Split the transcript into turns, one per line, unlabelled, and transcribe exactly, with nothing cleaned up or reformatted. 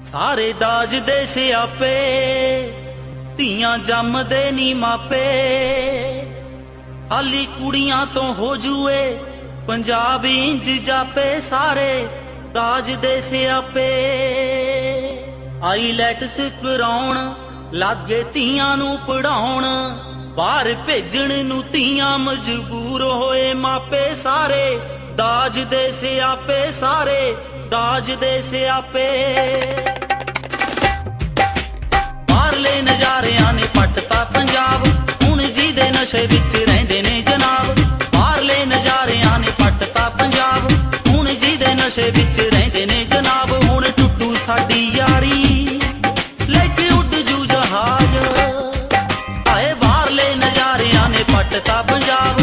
ਸਾਰੇ ਦਾਜ ਦੇ ਸਿਆਪੇ ਧੀਆਂ ਜੰਮਦੇ ਨੀ ਮਾਪੇ। ਹਾਲੀ ਕੁੜੀਆਂ ਤੋਂ ਹੋ ਜੂਏ ਪੰਜਾਬ ਇੰਜ ਜਾਪੇ। ਸਾਰੇ ਦਾਜ ਦੇ ਸਿਆਪੇ ਆਈਲੈਟਸ ਕਰਾਉਣ ਲਾਗੇ ਧੀਆਂ ਨੂੰ ਪੜਾਉਣ। ਬਾਹਰ ਭੇਜਣ ਨੂੰ ਧੀਆਂ ਮਜਬੂਰ ਹੋਏ ਮਾਪੇ। ਸਾਰੇ ਦਾਜ ਦੇ ਸਿਆਪੇ, ਸਾਰੇ ਦਾਜ ਦੇ ਸਿਆਪੇ। ਬਾਹਰਲੇ ਨਜ਼ਾਰਿਆਂ ਨੇ ਪੱਟਤਾ ਪੰਜਾਬ, ਹੁਣ ਜਿਹਦੇ ਨਸ਼ੇ ਵਿੱਚ ਰਹਿੰਦੇ ਨੇ ਜਨਾਬ। ਬਾਹਰਲੇ ਨਜ਼ਾਰਿਆਂ ਨੇ ਪੱਟਤਾ ਪੰਜਾਬ, ਹੁਣ ਜਿਹਦੇ ਨਸ਼ੇ ਵਿੱਚ ਰਹਿੰਦੇ ਨੇ ਜਨਾਬ। ਹੁਣ ਟੁੱਟੂ ਸਾਡੀ ਯਾਰੀ, ਲੈ ਕੇ ਉੱਡ ਜੂ ਜਹਾਜ਼। ਆਏ ਬਾਹਰਲੇ ਨਜ਼ਾਰਿਆਂ ਨੇ ਪੱਟਤਾ ਪੰਜਾਬ,